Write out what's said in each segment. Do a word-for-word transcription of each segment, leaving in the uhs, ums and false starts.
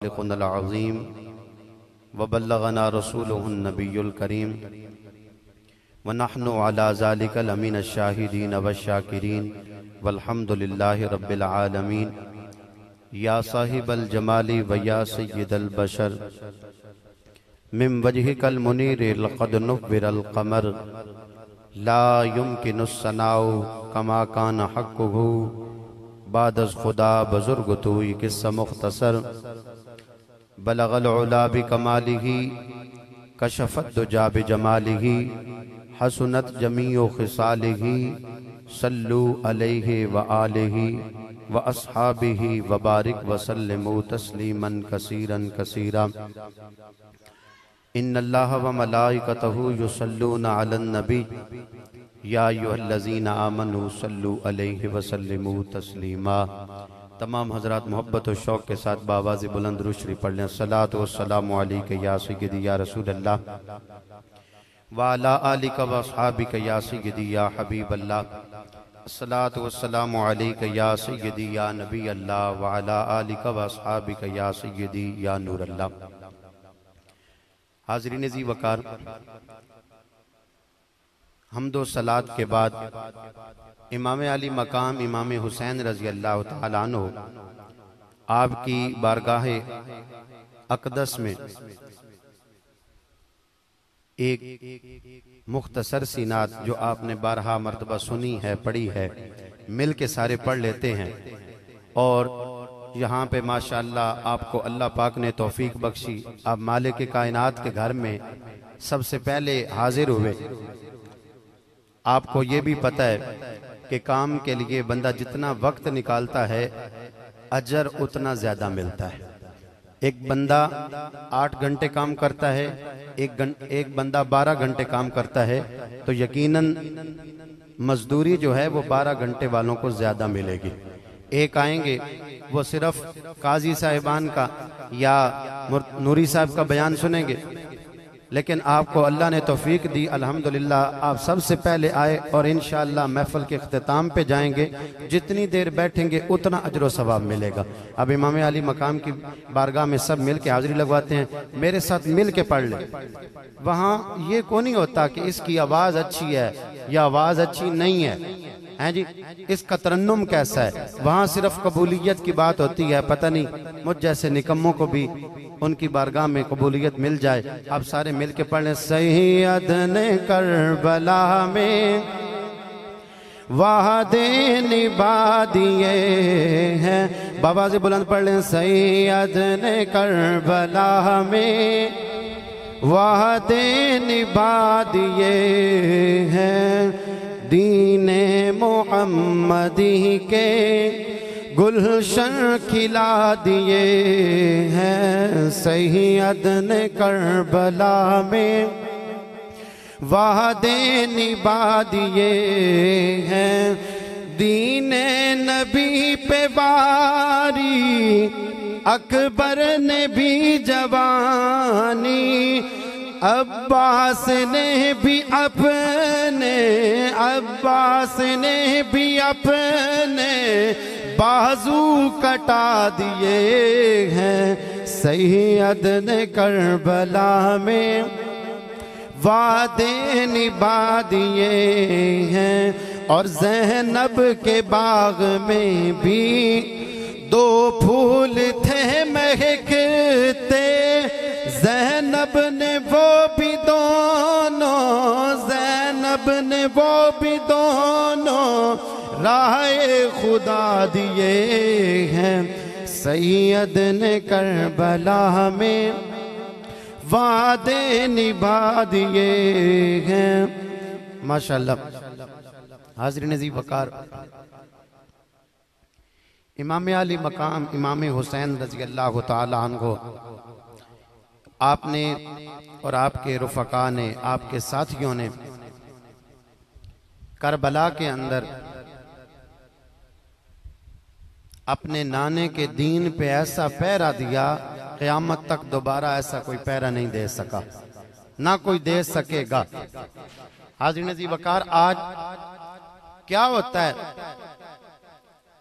खालिकुल अज़ीम व बल्लगना रसूलुहुन नबियुल करीम व नहनु अला ज़ालिकल अमीन अश-शाहिदीन व शाकिरीन वल्हम्दुलिल्लाहि रब्बिल आलमीन। या साहिबल जमाली व या सय्यिदल बशर मिन वजहिकल मुनीर लक़द नुव्विरल क़मर ला युमकिनुस सनाउ कमा कान हक़्क़ुहु बादस खुदा बुजुर्ग तूई किस्सा मुख्तसर बलगल उला बि कमालिही कशफत दुजा बि जमालिही हसनत जमीओ खिसालिही सल्लु अलैहि व आलिही व अस्हाबिही व बारिक व सल्लिमु तस्लीमन कसीरन कसीरा। इन्नल्लाह व मलाइकतहु युसल्लूना अलन नबी या अय्युहल्लज़ीना आमनू सल्लु अलैहि व सल्लिमू तस्लीमा। तमाम हज़रात मोहब्बत और शौक़ के साथ बावाज़ बुलंद दुरूद शरीफ पढ़ लें। सलात व सलामु अलैका या सय्यदी या रसूल अल्लाह व अला आलिका व अस्हाबिका या सय्यदी या हबीब अल्लाह। सलात व सलामु अलैका या सय्यदी या नबी अल्लाह व अला आलिका व अस्हाबिका या सय्यदी या नूर अल्लाह। हाज़रीन ज़ी वक़ार, हम्दो सलात के बाद इमाम अली मकाम इमाम हुसैन रज़ी अल्लाह तआला अन्हु आपकी बारगाह अक़दस में एक मुख्तसर सी नात जो आपने बारहा मर्तबा सुनी है, पढ़ी है, मिल के सारे पढ़ लेते हैं। और यहाँ पे माशाअल्लाह आपको अल्लाह पाक ने तौफीक बख्शी, आप मालिक कायनात के घर में सबसे पहले हाजिर हुए। आपको ये भी पता है कि काम के लिए बंदा जितना वक्त निकालता है अजर उतना ज्यादा मिलता है। एक बंदा आठ घंटे काम करता है, एक गं, एक बंदा बारह घंटे काम करता है, तो यकीनन मजदूरी जो है वो बारह घंटे वालों को ज्यादा मिलेगी। एक आएंगे वो सिर्फ काजी साहिबान का या नूरी साहब का बयान सुनेंगे, लेकिन आपको अल्लाह ने तौफीक दी, अल्हम्दुलिल्लाह आप सबसे पहले आए और इंशाअल्लाह महफिल के इख्तिताम पे जाएंगे। जितनी देर बैठेंगे उतना अजर सवाब मिलेगा। अब इमाम अली मकाम की बारगाह में सब मिल के हाजिरी लगवाते हैं, मेरे साथ मिल के पढ़ ले। वहाँ ये को नहीं होता कि इसकी आवाज़ अच्छी है या आवाज़ अच्छी नहीं है, हैं जी, इसका तरन्नुम कैसा है। वहाँ सिर्फ कबूलियत की बात होती है। पता नहीं मुझ जैसे निकम्मों को भी उनकी बारगाह में कबूलियत मिल जाए। आप सारे मिल के पढ़ लें। सैयद ने करबला में वादे निभा दिए हैं। बाबा से बुलंद पढ़ लें। सैयद ने करबला में वादे निभा दिए हैं। दीने मोहम्मदी के गुलशन खिला दिए हैं। सैयद ने करबला में वादे निभा दिए हैं। दीने नबी पे बारी अकबर ने भी जवानी, अब्बास ने भी अपने अब्बास ने भी अपने बाजू कटा दिए हैं। सैयद ने करबला में वादे निभा दिए हैं। और ज़ैनब के बाग में भी दो फूल थे महकते, ज़ैनब ने वो भी दोनों ज़ैनब ने वो भी दोनों राहे खुदा दिए हैं। सैयद ने करबला में वादे निभा दिए हैं। माशाअल्लाह। हाज़रीन ज़ी वक़ार, इमाम अली मकाम इमाम हुसैन रज़ी अल्लाह तआला अन्हु आपने और आपके रुफ़क़ा ने, आपके साथियों ने करबला के अंदर अपने नाने के दीन पे ऐसा पहरा दिया, क़यामत तक दोबारा ऐसा कोई पहरा नहीं दे सका, ना कोई दे सकेगा। हाज़रीन ज़ी वक़ार, आज क्या होता है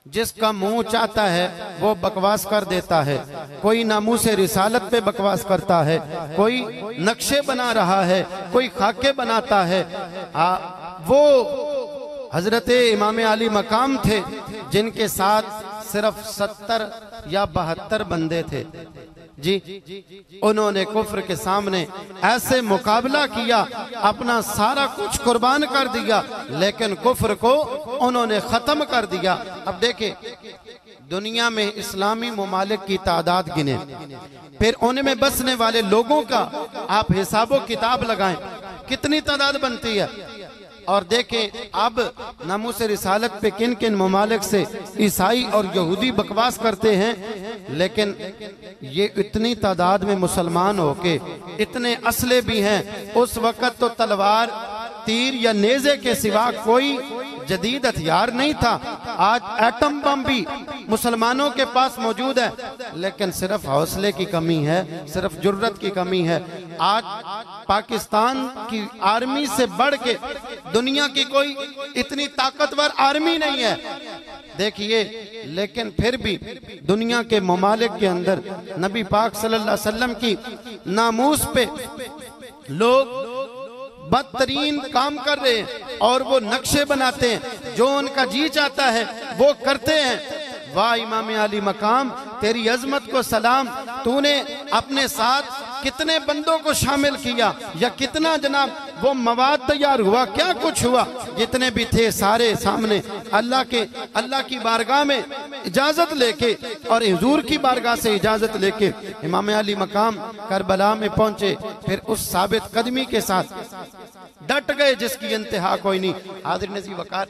जिसका मुंह चाहता है वो बकवास कर देता है। कोई नामूस से रिसालत पे बकवास करता है, कोई नक्शे बना रहा है, कोई खाके बनाता है। आ, वो हजरत इमाम अली मकाम थे जिनके साथ सिर्फ सत्तर या बहत्तर बंदे थे जी। उन्होंने कुफ्र के सामने ऐसे मुकाबला किया, अपना सारा कुछ कुर्बान कर दिया, लेकिन कुफ्र को उन्होंने खत्म कर दिया। अब देखें, दुनिया में इस्लामी मुमालिक की तादाद गिने, फिर उनमें बसने वाले लोगों का आप हिसाबो किताब लगाएं, कितनी तादाद बनती है। और देखें अब नामूस रिसालत पे किन किन ममालिक से ईसाई और यहूदी बकवास करते हैं, लेकिन ये इतनी तादाद में मुसलमान होके इतने असले भी हैं। उस वक़्त तो तलवार, तीर या नेज़े के सिवा कोई जदीद हथियार नहीं था। आज एटम बम भी मुसलमानों के पास मौजूद है, लेकिन सिर्फ हौसले की कमी है, सिर्फ जुर्रत की कमी है। आज पाकिस्तान की आर्मी से बढ़ के दुनिया की कोई इतनी ताकतवर आर्मी नहीं है, देखिए। लेकिन फिर भी दुनिया के ममालिक के अंदर नबी पाक सल्लल्लाहु अलैहि वसल्लम की नामूस पे लोग बदतरीन काम कर रहे हैं और वो नक्शे बनाते हैं, जो उनका जी चाहता है वो करते हैं। वाह इमाम अली मकाम, तेरी अजमत को सलाम। तूने अपने साथ कितने बंदों को शामिल किया, या कितना जनाब वो मवाद तैयार हुआ, क्या कुछ हुआ। जितने भी थे सारे सामने अल्लाह के अल्लाह की बारगाह में इजाजत लेके और हुजूर की बारगाह से इजाजत लेके इमाम अली मकाम करबला में पहुंचे। फिर उस साबित कदमी के साथ डट गए जिसकी इंतहा कोई नहीं। हाज़िर नज़ीर वकार,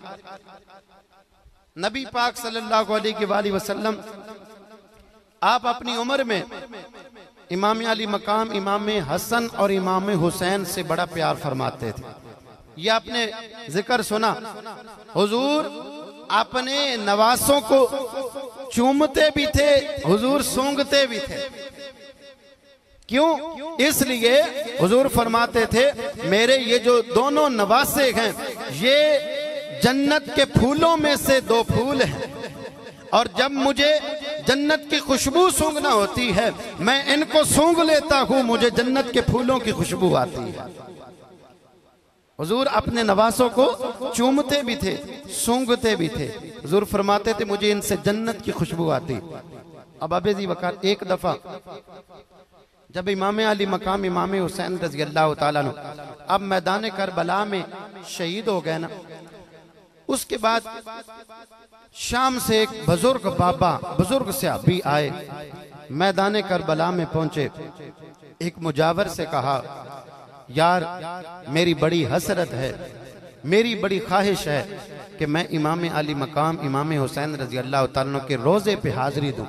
नबी पाक सल्लल्लाहु अलैहि वसल्लम आप अपनी उम्र में इमाम अली मकाम, इमाम हसन और इमाम हुसैन से बड़ा प्यार फरमाते थे। ये आपने जिक्र सुना, हुजूर अपने नवासों को चूमते भी थे, हुजूर सूंघते भी थे। क्यों? इसलिए हुजूर फरमाते थे मेरे ये जो दोनों नवासे हैं ये जन्नत के फूलों में से दो फूल हैं, और जब मुझे जन्नत की खुशबू सूंघना होती है मैं इनको सूंघ लेता हूं, मुझे जन्नत के फूलों की खुशबू आती है। हुजूर अपने नवासों को चूमते भी थे, सूंघते भी थे। हुजूर फरमाते थे मुझे इनसे जन्नत की खुशबू आती। अब अबे जी वकार, एक दफा जब इमाम अली मकाम इमाम हुसैन रज़ी अल्लाह तआला अन्हु अब मैदान करबला में शहीद हो गए ना, उसके बाद शाम से एक बुजुर्ग बाबा, बुजुर्ग सहाबी आए, मैदान करबला में पहुंचे। एक मुजावर से कहा, यार मेरी बड़ी हसरत है, मेरी बड़ी ख्वाहिश है कि मैं इमाम अली मकाम इमाम हुसैन रज़ी अल्लाह तआला अन्हु के रोजे पे हाजिरी दूं।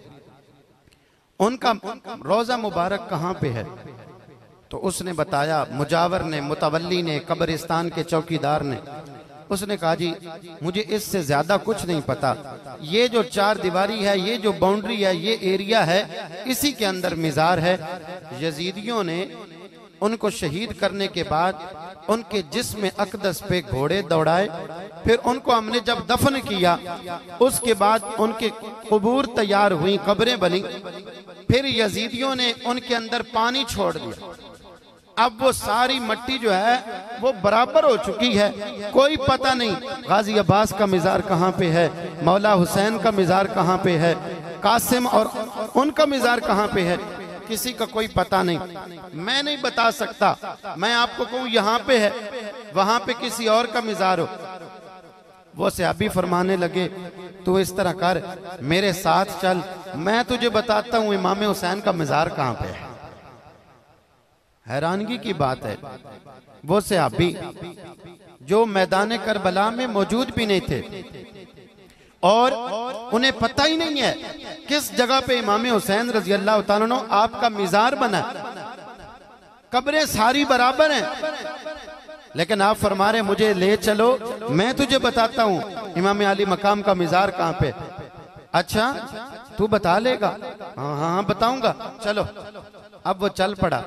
उनका रोजा मुबारक कहाँ पे है? तो उसने बताया, मुजावर ने, मुतवल्ली ने, कब्रिस्तान के चौकीदार ने, उसने कहा जी मुझे इससे ज्यादा कुछ नहीं पता, ये जो चार दीवारी है, ये जो बाउंड्री है, ये एरिया है, इसी के अंदर मिजार है। यजीदियों ने उनको शहीद करने के बाद उनके जिस्म अकदस पे घोड़े दौड़ाए, फिर उनको हमने जब दफन किया उसके बाद उनके कबूर तैयार हुई, कब्रें बनी, फिर यजीदियों ने उनके अंदर पानी छोड़ दिया। अब वो सारी मट्टी जो है वो बराबर हो चुकी है, कोई पता नहीं गाजी अब्बास का मिजार कहाँ पे है, मौला हुसैन का मिजार कहाँ पे है, कासिम और उनका मिजार कहाँ पे है, किसी का कोई पता नहीं। मैं नहीं बता सकता, मैं आपको कहूँ यहाँ पे है, वहां पे किसी और का मिजार हो। वो सहाबी फरमाने लगे तू इस तरह कर, मेरे साथ चल, मैं तुझे बताता हूँ इमाम हुसैन का मिजार कहाँ पे है। हैरानगी की बात है, वो सहाबी जो मैदान करबला में मौजूद भी नहीं थे और उन्हें पता ही नहीं है किस जगह पे इमाम हुसैन रजी अल्लाह तआला अन्हु आपका मिजार बना, कब्रें सारी बराबर हैं, लेकिन आप फरमा रहे मुझे ले चलो, मैं तुझे बताता हूँ इमाम अली मकाम का मिजार कहाँ पे। अच्छा तू बता लेगा? हाँ हाँ हाँ बताऊंगा, चलो। अब वो चल पड़ा।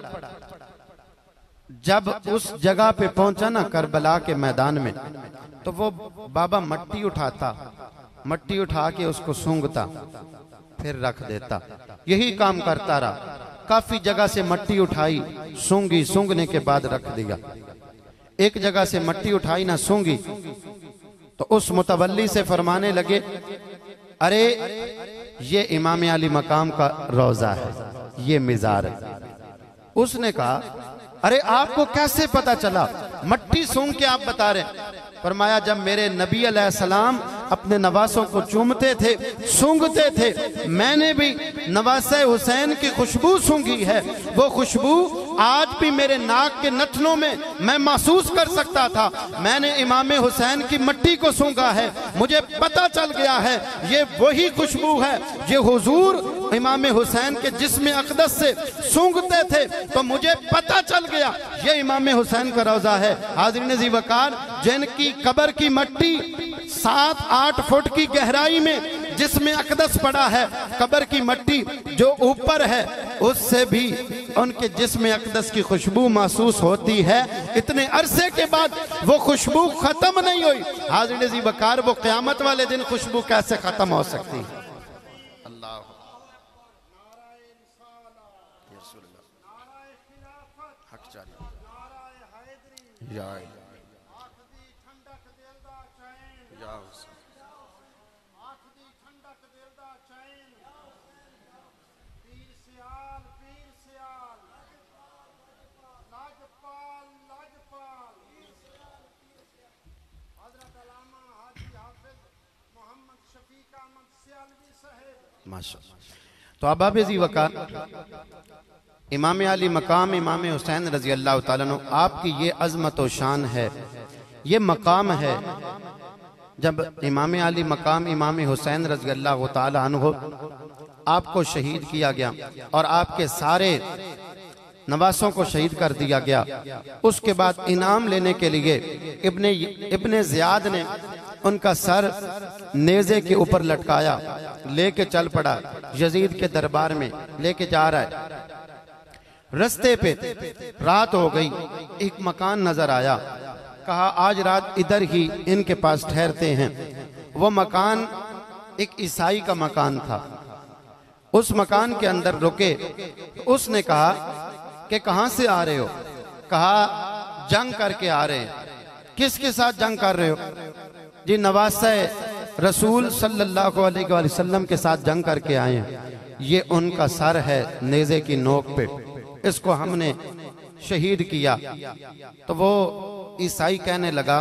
जब उस जगह पे पहुंचा ना करबला के मैदान में, तो वो बाबा मट्टी उठाता मट्टी उठा के उसको सूंघता, फिर रख देता। यही काम करता रहा। काफी जगह से मट्टी उठाई, सूंघी, सूंघने के बाद रख दिया। एक जगह से मट्टी उठाई ना सूंघी, तो उस मुतवल्ली से फरमाने लगे, अरे ये इमाम अली मकाम का रोजा है, ये मिजार है। उसने कहा, अरे आपको कैसे पता चला? मट्टी सूंघ के आप बता रहे। फरमाया, जब मेरे नबी अलैहिस्सलाम अपने नवासों को चूमते थे, सूंघते थे, मैंने भी नवासे हुसैन की खुशबू सूंघी है। वो खुशबू आज भी मेरे नाक के नथनों में मैं महसूस कर सकता था। मैंने इमाम हुसैन की मट्टी को सूंघा है, मुझे पता चल गया है ये वही खुशबू है। ये हुजूर इमाम हुसैन के जिस्म अक़दस से सूंघते थे, तो मुझे पता चल गया ये इमाम हुसैन का रोजा है। हाज़रीन ज़ी वक़ार, जिनकी कब्र की मट्टी सात आठ फुट की गहराई में जिसमें अक़दस पड़ा है, कब्र की मट्टी जो ऊपर है, उससे भी उनके जिस्म अक़दस की खुशबू महसूस होती है। इतने अरसे के बाद वो खुशबू खत्म नहीं हुई। हाज़रीन ज़ी वक़ार, वो क़यामत वाले दिन खुशबू कैसे खत्म हो सकती है? अल्लाह माशाअल्लाह। तो अहबाब ज़ी वक़ार, इमाम अली मकाम इमाम हुसैन रज़ी अल्लाह तआला अन्हु, आपकी ये अज़मत व शान है, ये मकाम है। जब इमाम अली मकाम इमाम हुसैन रज़ी अल्लाह तआला अन्हु आपको शहीद किया गया और आपके सारे नवासों को शहीद कर दिया गया, उसके बाद इनाम लेने के लिए इब्ने इब्ने ज़ियाद ने उनका सर नेज़े के ऊपर लटकाया, लेके चल पड़ा यजीद के दरबार में, लेके जा रहा है। रास्ते पे रात हो गई, एक मकान नजर आया। कहा, आज रात इधर ही इनके पास ठहरते हैं। वो मकान एक ईसाई का मकान था। उस मकान के अंदर रुके। उसने कहा कि कहां से आ रहे हो? कहा, जंग करके आ रहे हैं। किसके साथ जंग कर रहे हो? जी, नवासे रसूल सल्लल्लाहु अलैहि वसल्लम के साथ जंग करके आए हैं। ये उनका सर है नेज़े की नोक पे, इसको हमने शहीद किया। तो वो ईसाई कहने लगा,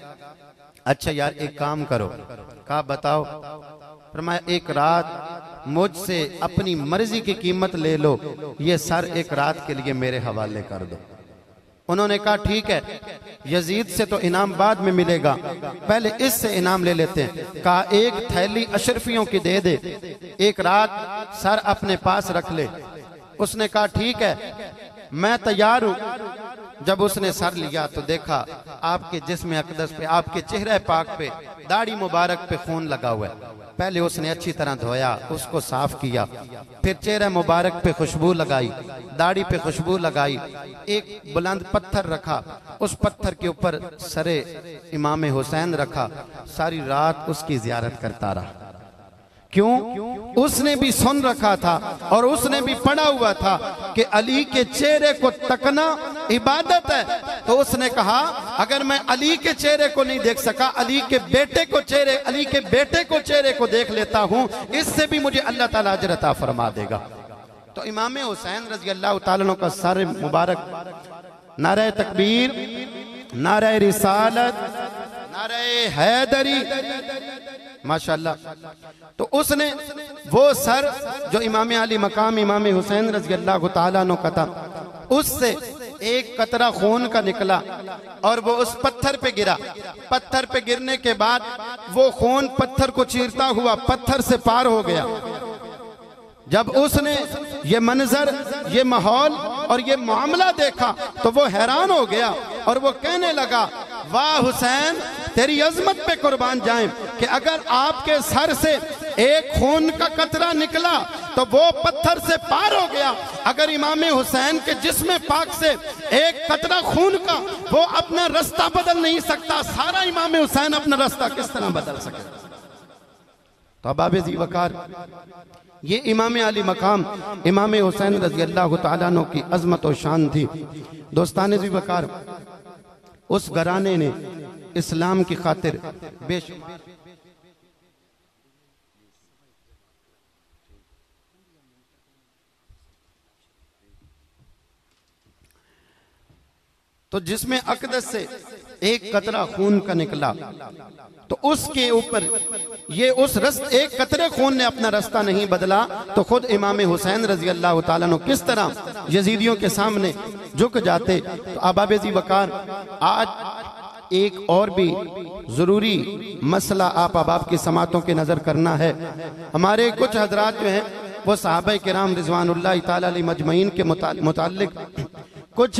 अच्छा यार एक काम करो। कहा, बताओ। फरमाया, एक रात मुझसे अपनी मर्जी की कीमत ले लो, ये सर एक रात के लिए मेरे हवाले कर दो। उन्होंने कहा, ठीक है, यजीद से तो इनाम बाद में मिलेगा, पहले इससे इनाम ले लेते हैं। कहा, एक थैली अशरफियों की दे दे, एक रात सर अपने पास रख ले। उसने कहा, ठीक है, मैं तैयार हूं। जब उसने सर लिया तो देखा आपके जिस्म अक़दस पे, आपके चेहरे पाक पे, दाढ़ी मुबारक पे खून लगा हुआ है। पहले उसने अच्छी तरह धोया, उसको साफ किया, फिर चेहरे मुबारक पे खुशबू लगाई, दाढ़ी पे खुशबू लगाई। एक बुलंद पत्थर रखा, उस पत्थर के ऊपर सरे इमाम हुसैन रखा। सारी रात उसकी ज़ियारत करता रहा। क्यों? उसने भी सुन रखा था और उसने भी पढ़ा हुआ था कि अली के चेहरे को तकना इबादत है। तो उसने कहा, अगर मैं अली के चेहरे को नहीं देख सका, अली के बेटे को चेहरे अली के बेटे को चेहरे को देख लेता हूं, इससे भी मुझे अल्लाह ताला अजर अता फरमा देगा। तो इमाम हुसैन रज़ी अल्लाह तआला अन्हु का सर मुबारक, नारे तकबीर, नारे रिसालत, नारे हैदरी, माशाअल्लाह। तो उसने वो सर जो इमाम अली मकाम इमाम हुसैन रज़ी अल्लाह तआला अन्हु का था, उससे एक कतरा खून का निकला और वो उस पत्थर पे गिरा। पत्थर पे गिरने के बाद वो खून पत्थर को चीरता हुआ पत्थर से पार हो गया। जब उसने ये मंजर, ये माहौल और ये मामला देखा तो वो हैरान हो गया और वो कहने लगा, वाह हुसैन, तेरी अजमत पे कुर्बान जाएं कि अगर आपके सर से एक खून का कतरा निकला तो वो पत्थर से पार हो गया। अगर इमाम हुसैन के जिस्म पाक से एक कतरा खून का वो अपना रास्ता बदल नहीं सकता, सारा इमाम हुसैन अपना रास्ता किस तरह बदल सके? तो अबाब ज़ी वकार, ये इमाम अली मकाम इमाम हुसैन रज़ी अल्लाह तआला अन्हु की अज़मत और शान थी। दोस्तान ज़ी वकार, उस घराने ने इस्लाम की खातिर बेशुमार तो जिसमें अक़दस से एक कतरा खून का निकला, तो उसके ऊपर ये उस रस्त एक कतरे खून ने अपना रास्ता नहीं बदला, तो खुद इमाम हुसैन रज़ी अल्लाह तआला अन्हु किस तरह यजीदियों के सामने झुक जाते। तो अबाब ज़ी वकार, आज एक और भी ज़रूरी मसला आप अबाब की समातों के नज़र करना है। हमारे कुछ हजरात जो हैं वो सहाबा किराम रिज़वानुल्लाह तआला अलैहिम अजमईन के मुताल्लिक कुछ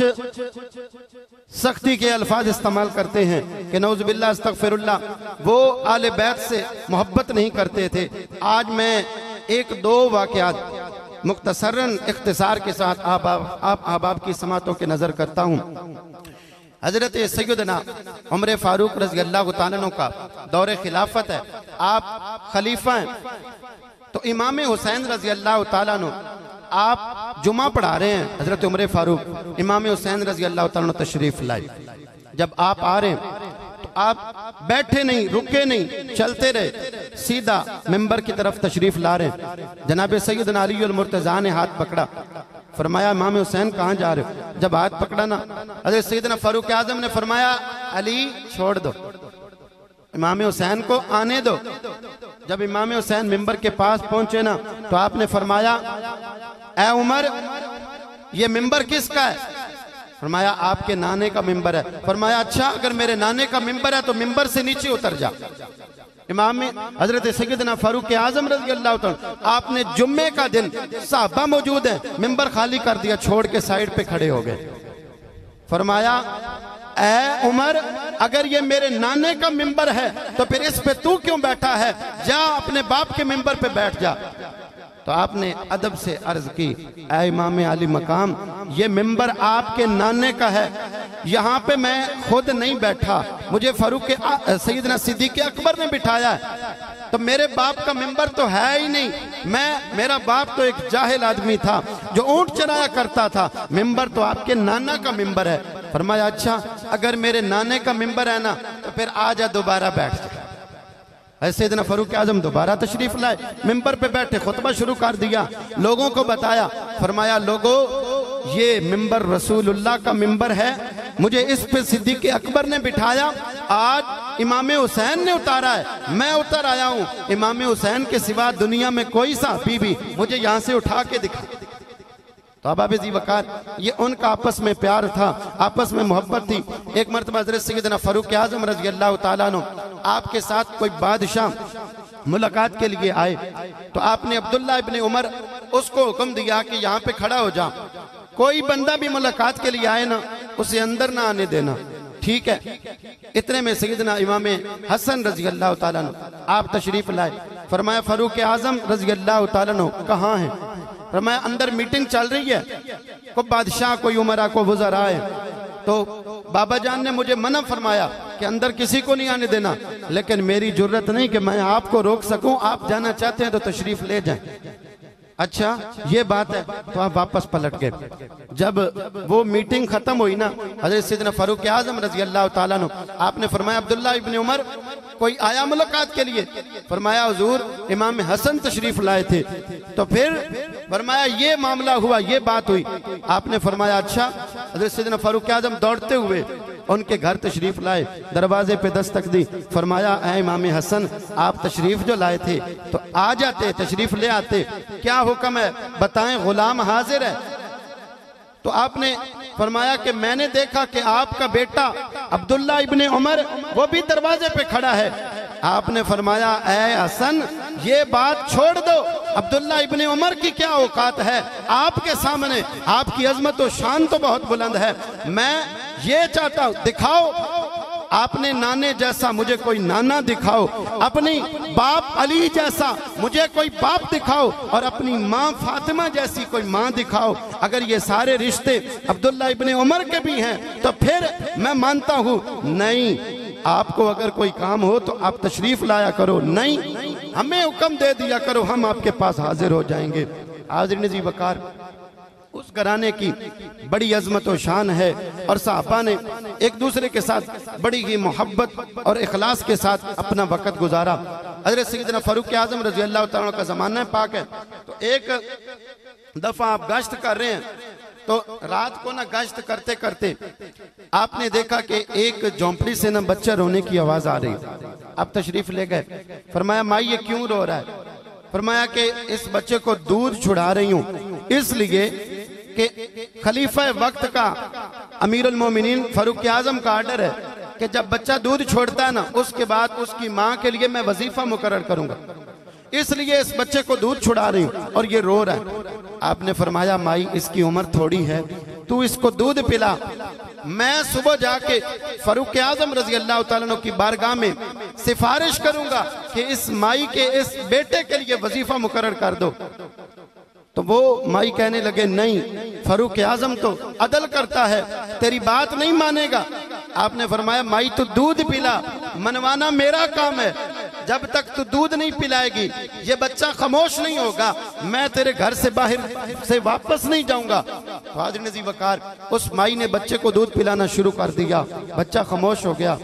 सख्ती के अल्फाज इस्तेमाल करते हैं कि नऊज़ुबिल्लाह अस्तग़फिरुल्लाह, वो आले बैत से मोहब्बत नहीं करते थे। आज मैं एक दो वाक़यात मुख्तसरन इख्तिसार के साथ आप आप अहबाब की समातों के नज़र करता हूँ। हज़रत सैयदना उमर फारूक रज़ी अल्लाह तआला अन्हु का दौरे खिलाफत है, आप खलीफा हैं। तो इमाम हुसैन रज़ी अल्लाह तआला अन्हु आप जुमा पढ़ा रहे हैं, हजरत उमर फारूक इमाम हुसैन रज़ी अल्लाह तआला अन्हु तशरीफ लाए। जब आप आ रहे हैं तो आप बैठे नहीं, रुके नहीं, चलते रहे, सीधा मिंबर की तरफ तशरीफ ला रहे हैं। जनाब सैयदना अली अल मुर्तज़ा ने हाथ पकड़ा, फरमाया इमाम हुसैन कहाँ जा रहे हो? जब हाथ पकड़ा ना, हजरत सैयदना फारूक आज़म ने फरमाया अली छोड़ दो, इमाम हुसैन को आने दो। जब इमाम हुसैन मिंबर के पास पहुंचे ना, तो आपने फरमाया ऐ उमर, ये मिंबर किसका है? फरमाया आपके नाने का मिंबर है। फरमाया अच्छा, अगर मेरे नाने का मिंबर है तो मिंबर से नीचे उतर जा। इमाम हजरत सैयदना फारूक आज़म रज़ी अल्लाह तआला, आपने जुम्मे का दिन, साहबा मौजूद है, मिंबर खाली कर दिया, छोड़ के साइड पे खड़े हो गए। फरमाया ऐ उमर, अगर ये मेरे नाने का मिंबर है तो फिर इस पे तू क्यों बैठा है? जा अपने बाप के मिंबर पे बैठ जा। तो आपने अदब से अर्ज की, ऐ इमाम अली मकाम, ये मिंबर आपके नाने का है, यहाँ पे मैं खुद नहीं बैठा, मुझे फारूक सैयदना सिद्दीक़ अकबर ने बिठाया है। तो मेरे बाप का मिंबर तो है ही नहीं, मैं मेरा बाप तो एक जाहिल आदमी था जो ऊंट चराया करता था, मिंबर तो आपके नाना का मिंबर है। फरमाया अच्छा, अगर मेरे नाने का मिंबर है ना तो फिर आ जा, दोबारा बैठ जा। सैयदना फारूक आज़म दोबारा तशरीफ लाए, मिंबर पे बैठे, खुतबा शुरू कर दिया, लोगों को बताया। फरमाया लोगों, ये मिंबर रसूलुल्लाह का मिंबर है, मुझे इस पे सिद्दीक़ अकबर ने बिठाया, आज इमाम हुसैन ने उतारा है, मैं उतर आया हूँ। इमाम हुसैन के सिवा दुनिया में कोई साहबी भी मुझे यहाँ से उठा के दिखा। तो अबाब ज़ी वकार, ये उनका आपस में प्यार था, आपस में मोहब्बत थी। एक मरतबा हज़रत सैयदना फारूक आज़म रज़ी अल्लाह तआला अन्हु आपके साथ कोई बादशाह मुलाकात के लिए आए, तो आपने अब्दुल्ला इब्ने उमर उसको हुक्म दिया कि यहाँ पे खड़ा हो जा, कोई बंदा भी मुलाकात के लिए आए ना, उसे अंदर ना आने देना, ठीक है? इतने में सैयदना इमाम हसन रज़ी अल्लाह तआला अन्हु आप तशरीफ लाए। फरमाया फारूक आज़म रज़ी अल्लाह तआला अन्हु कहाँ हैं? फरमाया अंदर मीटिंग चल रही है, को बादशाह, कोई उमरा, को वज़रा है। तो बाबा जान ने मुझे मना फरमाया कि अंदर किसी को नहीं आने देना, लेकिन मेरी जुर्रत नहीं कि मैं आपको रोक सकूं, आप जाना चाहते हैं तो तशरीफ ले जाएं। अच्छा ये बात है, तो आप वापस पलट गए। जब वो मीटिंग खत्म हुई ना, हज़रत सैयदना फारूक आज़म रज़ी अल्लाह तआला अन्हु आपने फरमाया अब्दुल्ला इब्ने उमर कोई आया मुलाकात के लिए? फरमाया हुजूर इमाम हसन तशरीफ लाए थे। तो फिर फरमाया ये मामला हुआ, ये बात हुई। आपने फरमाया अच्छा। हज़रत सैयदना फारूक आज़म दौड़ते हुए उनके घर तशरीफ लाए, दरवाजे पे दस्तक दी, फरमाया ऐ इमाम हसन, आप तशरीफ जो लाए थे तो आ जाते, तशरीफ ले आते, क्या हुक्म है बताएं, गुलाम हाजिर है। तो आपने फरमाया कि मैंने देखा कि आपका बेटा अब्दुल्ला इब्ने उमर वो भी दरवाजे पे खड़ा है। आपने फरमाया ऐ हसन, ये बात छोड़ दो, अब्दुल्ला इब्ने उमर की क्या औकात है आपके सामने, आपकी अजमत और शान तो बहुत बुलंद है। मैं ये चाहता हूं, दिखाओ आपने नाने जैसा मुझे कोई नाना दिखाओ, अपनी बाप अली जैसा मुझे कोई बाप दिखाओ, और अपनी माँ फातिमा जैसी कोई माँ दिखाओ। अगर ये सारे रिश्ते अब्दुल्ला इब्ने उमर के भी हैं तो फिर मैं मानता हूँ। नहीं, आपको अगर कोई काम हो तो आप तशरीफ लाया करो। नहीं, हमें हुक्म दे दिया करो, हम आपके पास हाजिर हो जाएंगे। हाज़िरीन जी वकार, उस घराने की बड़ी अजमत और शान है और सहाबा ने एक दूसरे के साथ बड़ी ही मोहब्बत और इखलास के साथ अपना वक़्त गुजारा। हज़रत सैयदना फारूक आज़म रज़ी अल्लाह तआला का ज़माना पाक है। तो एक दफ़ा आप गश्त कर रहे हैं, तो रात को ना गश्त करते करते आपने देखा कि एक झोंपड़ी से ना बच्चा रोने की आवाज आ रही। आप तशरीफ ले गए, फरमाया माई ये क्यों रो रहा है? फरमाया कि इस बच्चे को दूध छुड़ा रही हूँ, इसलिए कि खलीफा वक्त का अमीरुल मोमिनीन फारूक आजम का आर्डर है कि जब बच्चा दूध छोड़ता है ना, उसके बाद उसकी माँ के लिए मैं वजीफा मुकर्रर करूंगा, इसलिए इस बच्चे को दूध छुड़ा रही हूँ और ये रो रहा है। आपने फरमाया माई इसकी उम्र थोड़ी है, तू इसको दूध पिला, मैं सुबह जाके फारूक आजम रजी अल्लाह तआला अन्हु की बारगाह में सिफारिश करूंगा कि इस माई के इस बेटे के लिए वजीफा मुकर्रर कर दो। तो वो माई कहने लगे नहीं, फारूक आजम तो अदल करता है, तेरी बात नहीं मानेगा। आपने फरमाया माई तू दूध पिला, मनवाना मेरा काम है, जब तक तू दूध नहीं पिलाएगी ये बच्चा खामोश नहीं होगा, मैं तेरे घर से बाहर से वापस नहीं जाऊंगा। तो हाज़िरीन जी वकार, उस माई ने बच्चे को दूध पिलाना शुरू कर दिया, बच्चा खामोश हो गया।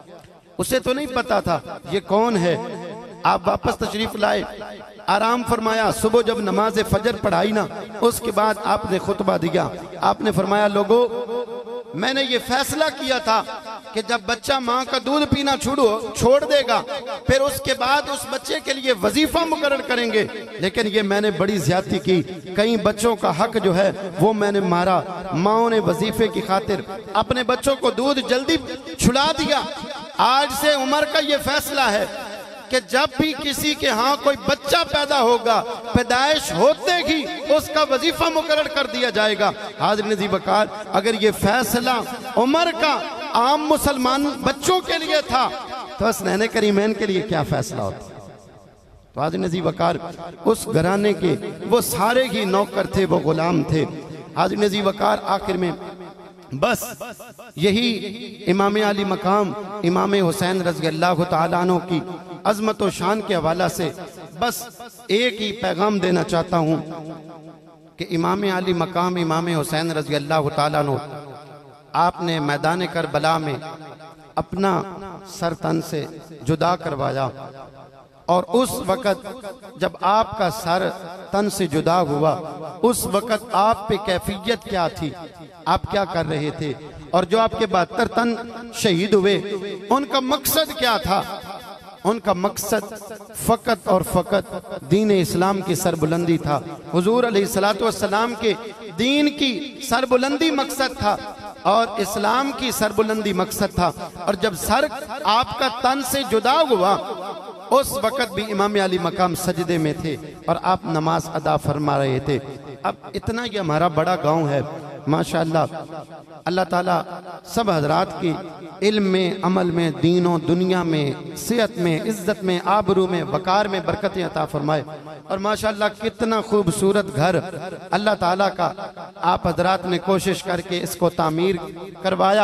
उसे तो नहीं पता था ये कौन है। आप वापस तशरीफ लाए, आराम फरमाया, सुबह जब नमाज फजर पढ़ाई ना, उसके बाद आपने खुतबा दिया। आपने फरमाया लोगों, मैंने ये फैसला किया था कि जब बच्चा माँ का दूध पीना छोड़ो छोड़ देगा, फिर उसके बाद उस बच्चे के लिए वजीफा मुकर्रर करेंगे, लेकिन ये मैंने बड़ी ज्यादती की, कई बच्चों का हक जो है वो मैंने मारा। माओ ने वजीफे की खातिर अपने बच्चों को दूध जल्दी छुड़ा दिया। आज से उम्र का ये फैसला है कि जब भी किसी के यहाँ कोई बच्चा पैदा होगा, पैदाइश होते ही उसका वजीफा मुकर्रर कर दिया जाएगा। हाज़िरीन जी वकार, अगर ये फैसला उमर का आम मुसलमान बच्चों के लिए था तो हसनैन करीमैन के लिए क्या फैसला होता। तो हाज़िरीन जी वकार, उस घराने के वो सारे ही नौकर थे, वो गुलाम थे। हाज़िरीन जी वकार, आखिर में बस यही इमाम अली मकाम इमाम हुसैन रज़ी अल्लाह तआला अन्हु की अजमत और शान के हवाला से बस एक ही पैगाम देना चाहता हूँ कि इमाम अली मकाम इमाम हुसैन रज़ी अल्लाह तआला अन्हु, आपने मैदान करबला में अपना सर तन से जुदा करवाया, और उस वक़्त जब आपका सर तन से जुदा हुआ, उस वक़्त आप पे कैफियत क्या थी, आप क्या कर रहे थे, और जो आपके बहत्तर तन शहीद हुए उनका मकसद क्या था? उनका मकसद फ़कत और फ़कत दीन इस्लाम की सरबुलंदी था। हुजूर अलैहिस्सलातु वस्सलाम के दीन की सरबुलंदी मकसद था और इस्लाम की सरबुलंदी मकसद था। और जब सर आपका तन से जुदा हुआ, उस वक़्त भी इमाम अली मकाम सजदे में थे और आप नमाज अदा फरमा रहे थे। अब इतना ये हमारा बड़ा गांव है माशाअल्लाह, अल्लाह ताला सब हजरात की इल्म में, अमल में, दीनों दुनिया में, सेहत में, इज्जत में, आबरू में, वकार में बरकतें अता फरमाए। और माशाअल्लाह कितना खूबसूरत घर अल्लाह ताला का आप हजरात ने कोशिश करके इसको तामीर करवाया।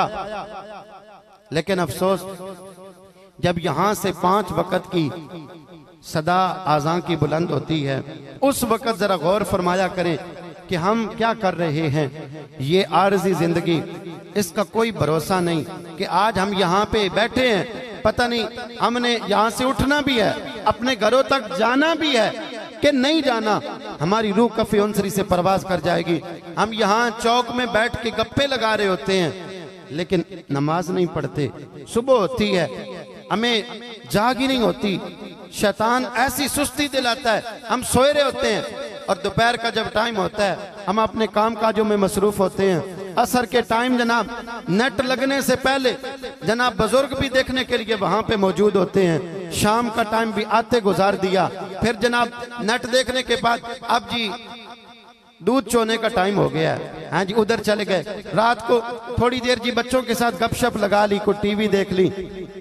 लेकिन अफसोस, जब यहाँ से पांच वक़्त की सदा आज़ान की बुलंद होती है, उस वक़्त जरा गौर फरमाया करें कि हम क्या कर रहे हैं। ये आर्जी जिंदगी, इसका कोई भरोसा नहीं कि आज हम यहाँ पे बैठे हैं, पता नहीं हमने यहाँ से उठना भी है, अपने घरों तक जाना भी है कि नहीं जाना। हमारी रूह कफ़ी उनसरी से परवाज कर जाएगी। हम यहाँ चौक में बैठ के गप्पे लगा रहे होते हैं, लेकिन नमाज नहीं पढ़ते। सुबह होती है, हमें जाग ही नहीं होती, शैतान ऐसी सुस्ती दिलाता है, हम सोए रहे होते हैं। और दोपहर का जब टाइम होता है, हम अपने काम काजों में मसरूफ होते हैं। असर के टाइम जनाब नेट लगने से पहले जनाब बुजुर्ग भी देखने के लिए वहां पे मौजूद होते हैं। शाम का टाइम भी आते गुजार दिया, फिर जनाब नेट देखने के बाद अब जी दूध चोने का टाइम हो गया है, हाँ जी उधर चले गए। रात को थोड़ी देर जी बच्चों के साथ गपशप लगा ली, कोई टीवी देख ली,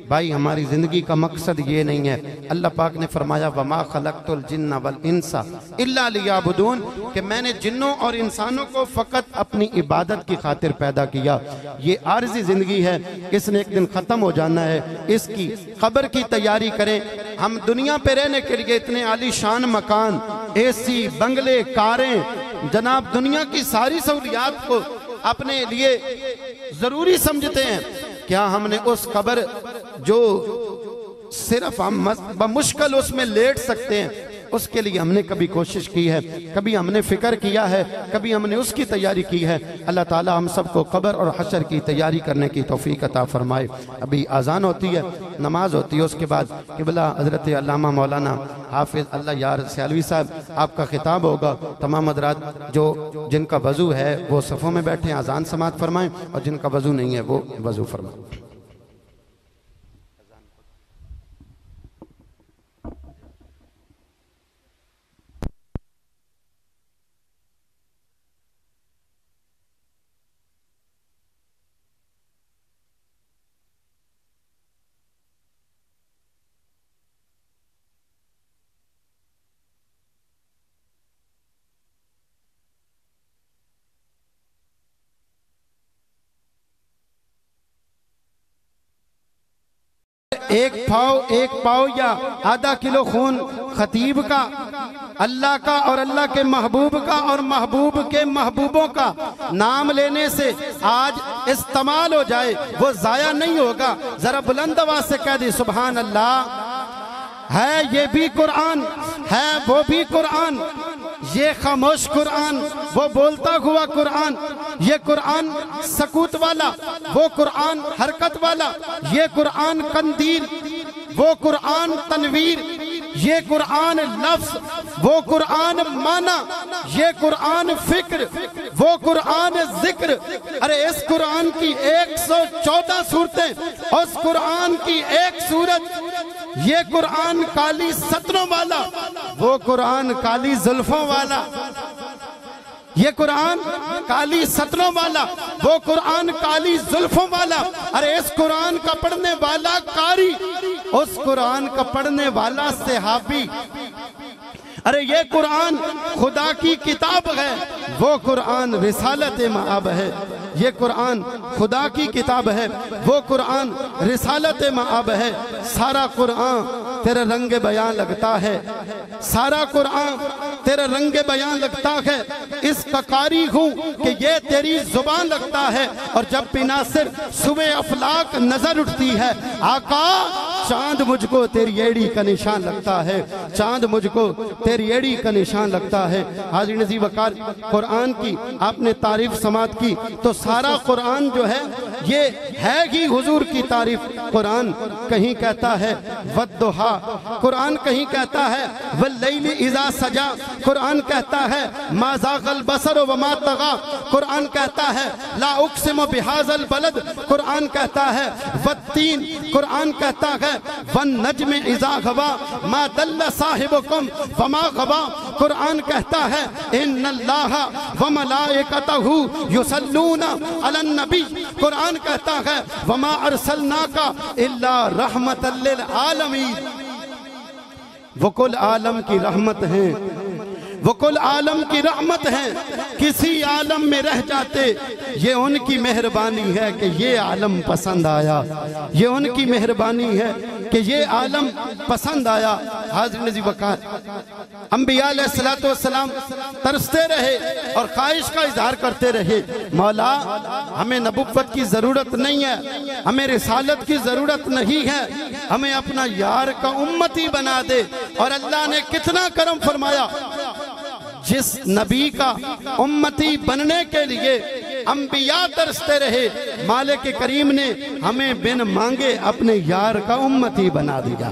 भाई हमारी ज़िंदगी का मकसद ये नहीं है। अल्लाह पाक ने फरमाया वमा खलक़तुल जिन्ना वल इंसा इल्ला लियाबुदून, कि मैंने जिन्नों और इंसानों को फ़कत अपनी इबादत की खातिर पैदा किया। ये आर्ज़ी ज़िंदगी है, इसने एक दिन ख़त्म हो जाना है। इसकी ख़बर की तैयारी करें। हम दुनिया पे रहने के लिए इतने आलीशान मकान, एसी, बंगले, कारें, जनाब दुनिया की सारी सहूलियात को अपने लिए ज़रूरी समझते हैं। क्या हमने उस कब्र जो सिर्फ हम बमुश्किल उसमें लेट सकते हैं, उसके लिए हमने कभी कोशिश की है? कभी हमने फिक्र किया है? कभी हमने उसकी तैयारी की है? अल्लाह ताला हम सबको कब्र और हशर की तैयारी करने की तौफीक अता फरमाए। अभी अजान होती है, नमाज होती है, उसके बाद किबला हज़रत अल्लामा मौलाना हाफिज़ अल्लाह यार सियालवी साहब आपका खिताब होगा। तमाम हज़रात जो जिनका वज़ू है वो सफ़ों में बैठे अजान समात फरमाएँ, और जिनका वज़ू नहीं है वो वज़ू फरमाएँ। एक पाव एक पाव या आधा किलो खून खतीब का, अल्लाह का और अल्लाह के महबूब का और महबूब के महबूबों का नाम लेने से आज इस्तेमाल हो जाए, वो जाया नहीं होगा। जरा बुलंद आवाज से कह दी सुभान अल्लाह। है ये भी कुरान, है वो भी कुरान, ये खामोश कुरान, वो बोलता हुआ कुरान, ये कुरान सकूत वाला, वो कुरान हरकत वाला, ये कुरान कंदील, वो कुरान तनवीर, ये कुरान लफ्ज, वो कुरान माना, ये कुरान फिक्र, वो कुरान जिक्र। अरे इस कुरान की एक सौ चौदह सूरतें, उस कुरान की एक सूरत, ये कुरान काली सतरों वाला, वो कुरान काली जुल्फों वाला, ये कुरान काली सतरों वाला, वो कुरान काली जुल्फों वाला। अरे इस कुरान का पढ़ने वाला कारी, उस कुरान का पढ़ने वाला सहाबी। अरे ये कुरान खुदा की किताब है, वो कुरान रिसालत माब है। ये कुरान खुदा की किताब है, वो कुरान रिसालत माब है। सारा कुरान तेरा रंग बयां लगता है, सारा कुरान तेरा रंग बयां लगता है। इसका कारी हूँ कि ये तेरी जुबान लगता है। और जब भी नासिर सुबह अफलाक नजर उठती है, आका चांद मुझको तेरी एड़ी का निशान लगता है, चांद मुझको तेरी एड़ी का निशान लगता है। हाज़िर नज़ीर वकार, कुरान की आपने तारीफ समात की तो सारा कुरान जो है ये है ही हुजूर की तारीफ। कुरान कहीं कहता है वद्दुहा, कुरान कहीं कहता है वल्लैलि इज़ा सजा, कुरान कहता है मा ज़ाग़ल बसर व मा तग़ा, कुरान कहता है ला उक़सिमु बिहाज़ल बलद, कुरान कहता है वत्तीन, कुरान कहता है वन नज्म इज़ा गवा मा दल्ल साहिबुकुम व मा गवा, कुरान कहता है इन्नल्लाह व मलाइकतहु युसल्लूना अलन नबी, कुरान कहता है वमा अरसलनाका इल्ला रहमतल लिल आलमीन। वो कुल आलम की रहमत है, वो कुल आलम की रहमत है। किसी आलम में रह जाते, ये उनकी मेहरबानी है कि ये आलम पसंद आया, ये उनकी मेहरबानी है कि ये आलम पसंद आया। हाज़िर नज़ीर वकार, अंबिया अलैहिस्सलातु वस्सलाम तरसते रहे और ख्वाहिश का इजहार करते रहे, मौला हमें नबुव्वत की जरूरत नहीं है, हमें रिसालत की जरूरत नहीं है, हमें अपना यार का उम्मती बना दे। और अल्लाह ने कितना करम फरमाया, जिस नबी का उम्मती बनने के लिए अंबिया तरसते रहे, मालिक करीम ने हमें बिन मांगे अपने यार का उम्मती बना दिया।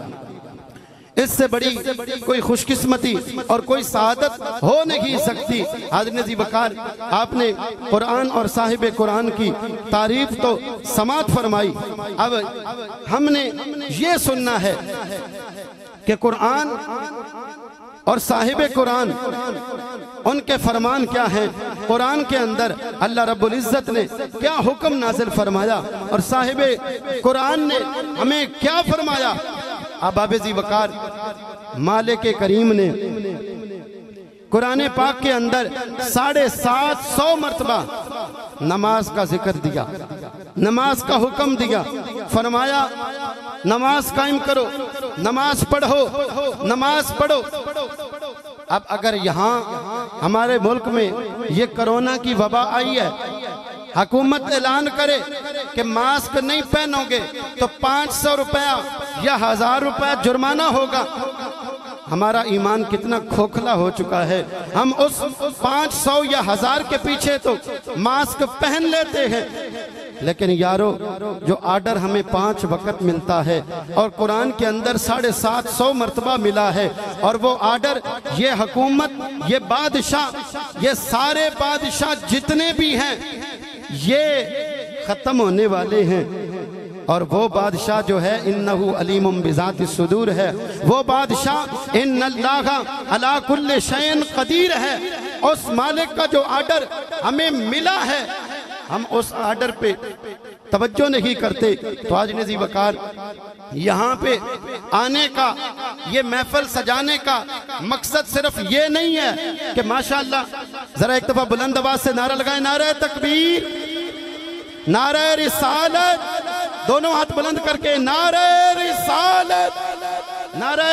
इससे बड़ी कोई खुशकिस्मती और कोई सआदत हो नहीं सकती। हाज़िर नज़ीर वकार, आपने कुरान और साहिब कुरान की तारीफ तो समात फरमाई। अब हमने ये सुनना है कि कुरान और साहिब कुरान उनके फरमान क्या हैं। कुरान के अंदर अल्लाह रब्बुल इज़्ज़त ने क्या हुक्म नाजिल फरमाया और साहिबे कुरान ने हमें क्या फरमाया। अहबाब ज़ी वक़ार मालिक करीम ने कुरान पाक के अंदर साढ़े सात सौ मरतबा नमाज का जिक्र दिया, नमाज का हुक्म दिया। फरमाया नमाज कायम करो, नमाज पढ़ो, नमाज पढ़ो। अब अगर यहाँ हमारे मुल्क में ये कोरोना की वबा आई है, हुकूमत ऐलान करे कि मास्क नहीं पहनोगे तो पाँच सौ रुपया या हजार रुपया जुर्माना होगा। हमारा ईमान कितना खोखला हो चुका है, हम उस पाँच सौ या हजार के पीछे तो मास्क पहन लेते हैं। लेकिन यारो जो आर्डर हमें पांच वक्त मिलता है और कुरान के अंदर साढ़े सात सौ मरतबा मिला है, और वो आर्डर ये हुकूमत, ये बादशाह, ये सारे बादशाह जितने भी हैं ये खत्म होने वाले हैं। और वो बादशाह जो है इन्नहु अलीमुम बिज़ाति सुदूर है, वो बादशाह इन्नल्लाहा अला कुल्ले शैइन कदीर है। उस मालिक का जो आर्डर हमें मिला है, हम उस आर्डर पे तवज्जो नहीं करते। तो आज ज़ी वक़ार यहाँ पे आने का, ये महफिल सजाने का मकसद सिर्फ ये नहीं है कि माशाअल्लाह, जरा एक दफा बुलंद आवाज से नारा लगाए, नारे तकबीर, नारे रिसालत, दोनों हाथ बुलंद करके नारे रिसालत, नारे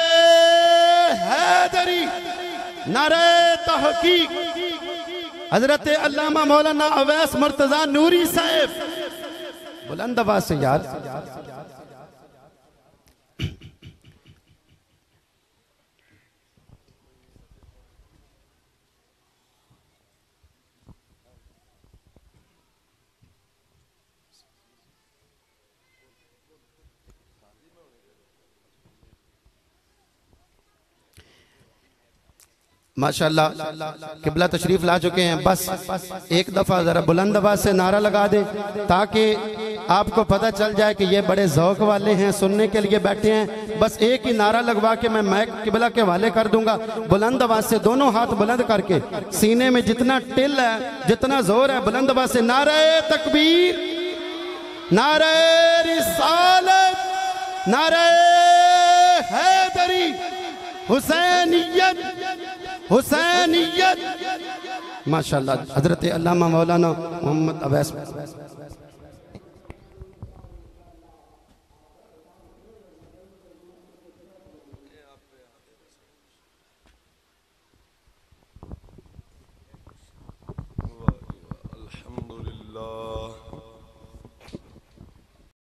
हैदरी, नारे तहकीक। हजरत अल्लामा मौलाना अवैस मुर्तजा नूरी साहब, बुलंद आवाज से यार। माशाअल्लाह किबला तशरीफ ला चुके हैं। बस एक दफा जरा बुलंद आवाज से नारा लगा दे ताकि आपको पता चल जाए कि ये बड़े ज़ौक़ वाले हैं, सुनने के लिए बैठे हैं। बस एक ही नारा लगवा के मैं मैक किबला के हवाले कर दूंगा। बुलंद आवाज से दोनों हाथ बुलंद करके, सीने में जितना टिल है, जितना जोर है, बुलंद आवाज से नारे तकबीर, नारे रिसालत, नारे हैदरी, हुसैनियत, हुसैनियत। माशाअल्लाह हजरत अल्लामा मौलाना मोहम्मद अवैस। अल्हम्दुलिल्लाह